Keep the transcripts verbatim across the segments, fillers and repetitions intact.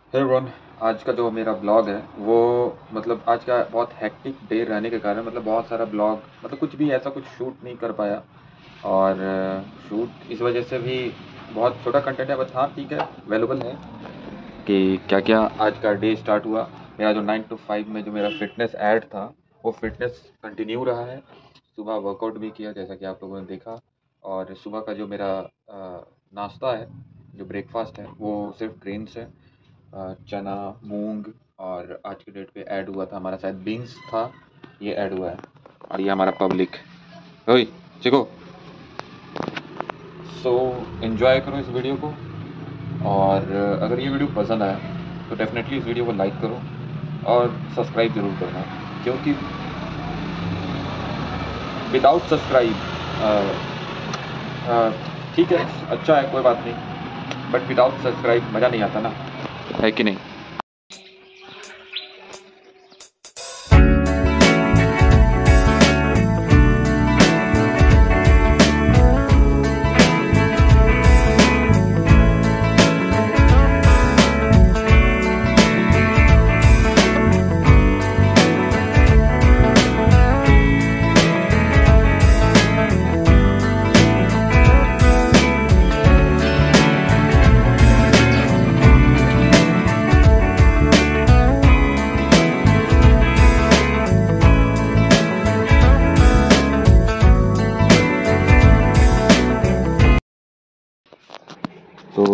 Hey everyone, आज का जो मेरा ब्लॉग है वो मतलब आज का बहुत हेक्टिक डे रहने के कारण मतलब बहुत सारा ब्लॉग मतलब कुछ भी ऐसा कुछ शूट नहीं कर पाया। और शूट इस वजह से भी बहुत छोटा कंटेंट है, बट हाँ ठीक है, अवेलेबल है कि क्या क्या आज का डे स्टार्ट हुआ। मेरा जो नाइन टू फाइव में जो मेरा फिटनेस ऐड था वो फिटनेस कंटिन्यू रहा है। सुबह वर्कआउट भी किया जैसा कि आप लोगों ने देखा। और सुबह का जो मेरा अ, नाश्ता है, जो ब्रेकफास्ट है, वो सिर्फ ग्रेन्स है। अ, चना, मूंग, और आज के डेट पे ऐड हुआ था हमारा शायद बीन्स था, ये ऐड हुआ है। और ये हमारा पब्लिक। ओए चिको, सो एंजॉय करो इस वीडियो को। और अगर ये वीडियो पसंद आया तो डेफिनेटली इस वीडियो को लाइक करो और सब्सक्राइब जरूर करना, क्योंकि विदाउट सब्सक्राइब ठीक है, अच्छा है, कोई बात नहीं, बट विदाउट सब्सक्राइब मज़ा नहीं आता ना, है कि नहीं। तो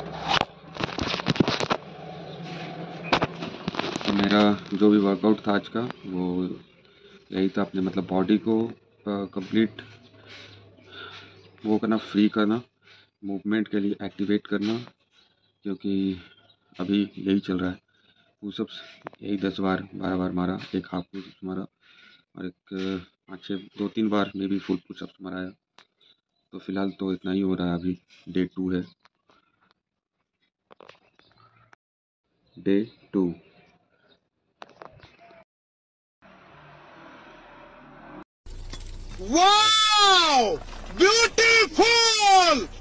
मेरा जो भी वर्कआउट था आज का वो यही था, अपने मतलब बॉडी को कंप्लीट वो करना, फ्री करना, मूवमेंट के लिए एक्टिवेट करना, क्योंकि अभी यही चल रहा है। पुशअप्स यही दस बार बारह बार मारा, एक हाफ पुशअप्स मारा और एक पाँच छः दो तीन बार में भी फुल पुशअप्स माराया। तो फिलहाल तो इतना ही हो रहा है, अभी डे टू है, डे टू। Wow! Beautiful!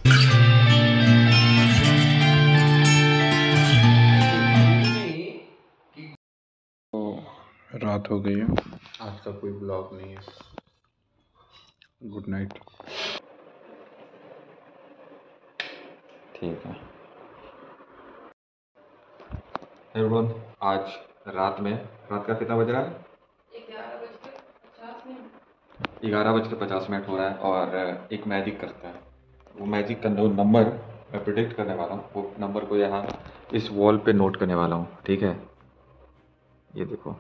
तो रात हो गई है, आज का कोई ब्लॉग नहीं है। Good night. ठीक है एवरीवन, आज रात में, रात का कितना बज रहा है? ग्यारह बज के पचास मिनट हो रहा है और एक मैजिक करते हैं। वो मैजिक का जो नंबर मैं प्रिडिक्ट करने वाला हूँ, वो नंबर को यहाँ इस वॉल पे नोट करने वाला हूँ, ठीक है। ये देखो,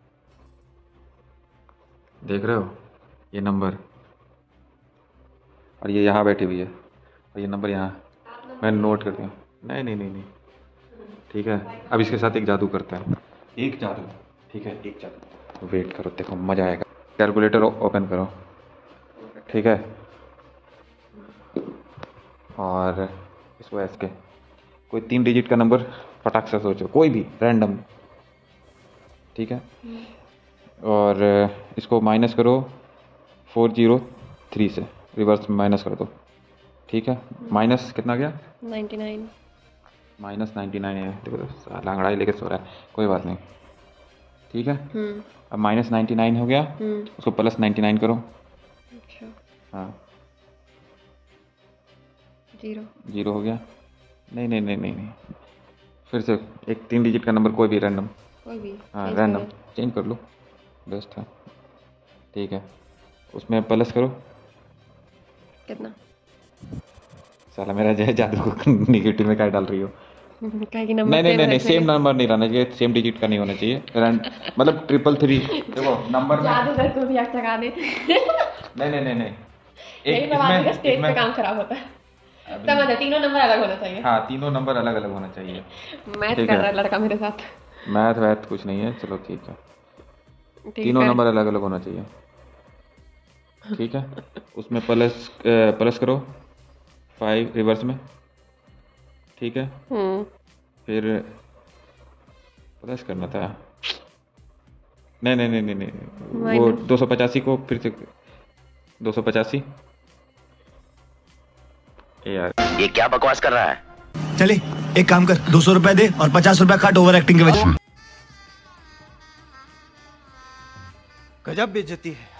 देख रहे हो ये नंबर, और ये यहाँ बैठी हुई है, और ये नंबर यहाँ मैं नोट कर दिया। नहीं नहीं नहीं नहीं ठीक है, अब इसके साथ एक जादू करते हैं, एक जादू, ठीक है, एक जादू। वेट करो, देखो मज़ा आएगा। कैलकुलेटर ओपन करो, ठीक है, और इसको ऐस के कोई तीन डिजिट का नंबर फटाक से सोचो, कोई भी रैंडम, ठीक है। और इसको माइनस करो फोर जीरो थ्री से, रिवर्स में माइनस कर दो, ठीक है। माइनस कितना गया? Ninety nine. Minus ninety nine है, देखो लांगड़ाई लेके सो रहा है, कोई बात नहीं, ठीक है। अब माइनस नाइन्टी नाइन हो गया, उसको प्लस नाइन्टी नाइन करो। अच्छा, हाँ, जीरो। जीरो हो गया। नहीं नहीं नहीं नहीं नहीं फिर से एक तीन डिजिट का नंबर, कोई भी रैंडम, कोई भी। हाँ रैंडम चेंज कर लो, बेस्ट है, ठीक है। उसमें प्लस करो, कितना? साला मेरा जो है जादू को निगेटिव में क्या डाल रही हो? क्या कि नंबर नहीं नहीं नहीं नहीं सेम सेम नंबर नहीं रहना चाहिए, सेम डिजिट का नहीं होना चाहिए, रैंड मतलब ट्रिपल थ्री। देखो नंबर में जादू कर को भी चका दे। नहीं नहीं नहीं नहीं यही एक तो बात है कि इसमें स्टेज पे इसमें काम खराब होता है। समझ, तीनों नंबर अलग होना चाहिए। हाँ, तीनों नंबर अलग अलग होना चाहिए। मैथ ठीक कर है। रहा है लड़का मेरे साथ। मैथ वैथ कुछ नहीं है, चलो ठीक है, ठीक तीनों है। नंबर अलग अलग होना चाहिए, ठीक है। उसमें प्लस प्लस करो फाइव रिवर्स में, ठीक है। हम्म फिर प्लस करना था, नहीं नहीं नहीं नहीं नहीं वो दो सौ पचासी को फिर से दो सौ पचासी। यार ये क्या बकवास कर रहा है? चले एक काम कर, दो सौ रुपए दे और पचास रुपए काट ओवर एक्टिंग के वजह। गजब बेइज्जती है।